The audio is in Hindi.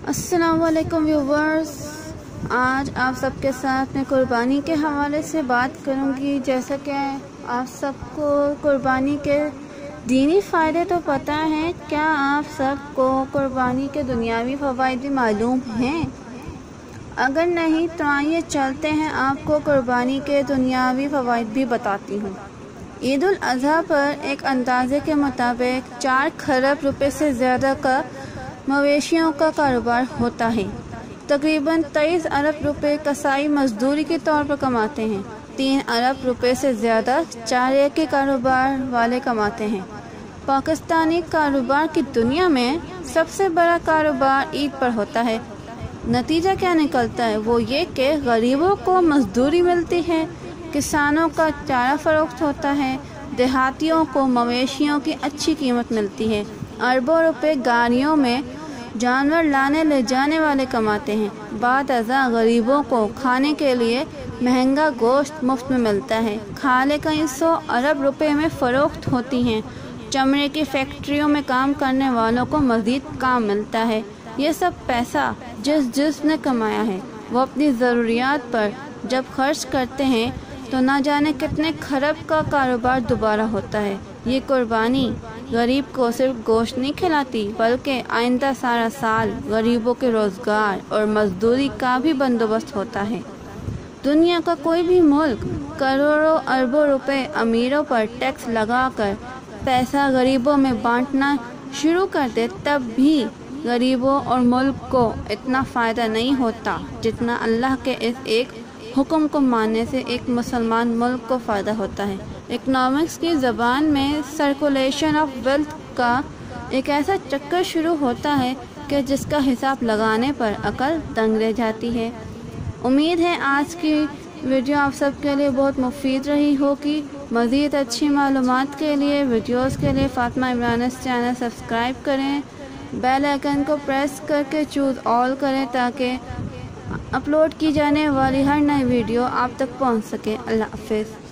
अस्सलामुअलैकुम व्यूवर्स, आज आप सबके साथ मैं कुर्बानी के हवाले से बात करूंगी। जैसा कि आप सबको कुर्बानी के दीनी फ़ायदे तो पता हैं, क्या आप सबको कुर्बानी के दुनियावी फ़वाइद मालूम हैं? अगर नहीं तो आइए चलते हैं, आपको कुर्बानी के दुनियावी फ़वाइद भी बताती हूँ। ईद उल अज़हा पर एक अंदाज़े के मुताबिक 4 खरब रुपए से ज़्यादा का मवेशियों का कारोबार होता है। तकरीबन 23 अरब रुपए कसाई मजदूरी के तौर पर कमाते हैं। 3 अरब रुपए से ज़्यादा चारे के कारोबार वाले कमाते हैं। पाकिस्तानी कारोबार की दुनिया में सबसे बड़ा कारोबार ईद पर होता है। नतीजा क्या निकलता है? वो ये कि गरीबों को मजदूरी मिलती है, किसानों का चारा फरोख्त होता है, देहातियों को मवेशियों की अच्छी कीमत मिलती है। अरबों रुपए गाड़ियों में जानवर लाने ले जाने वाले कमाते हैं। बाद अज़ा गरीबों को खाने के लिए महंगा गोश्त मुफ्त में मिलता है। खाले कई 100 अरब रुपए में फ़रोख्त होती हैं। चमड़े की फैक्ट्रियों में काम करने वालों को मज़ीद काम मिलता है। ये सब पैसा जिसने कमाया है वो अपनी ज़रूरियात पर जब खर्च करते हैं तो ना जाने कितने खरब का कारोबार दोबारा होता है। ये कुर्बानी गरीब को सिर्फ गोश्त नहीं खिलाती, बल्कि आइंदा सारा साल गरीबों के रोज़गार और मजदूरी का भी बंदोबस्त होता है। दुनिया का कोई भी मुल्क करोड़ों अरबों रुपए अमीरों पर टैक्स लगाकर पैसा गरीबों में बांटना शुरू कर दे, तब भी गरीबों और मुल्क को इतना फ़ायदा नहीं होता जितना अल्लाह के इस एक हुक्म को मानने से एक मुसलमान मुल्क को फ़ायदा होता है। इकनॉमिक्स की ज़बान में सर्कुलेशन ऑफ वेल्थ का एक ऐसा चक्कर शुरू होता है कि जिसका हिसाब लगाने पर अकल दंग रह जाती है। उम्मीद है आज की वीडियो आप सबके लिए बहुत मुफीद रही होगी। मज़ीद अच्छी मालूमात के लिए, वीडियोस के लिए फ़ातिमा इमरान चैनल सब्सक्राइब करें, बेल आइकन को प्रेस करके चूज़ ऑल करें ताकि अपलोड की जाने वाली हर नई वीडियो आप तक पहुंच सके। अल्लाह हाफ़िज़।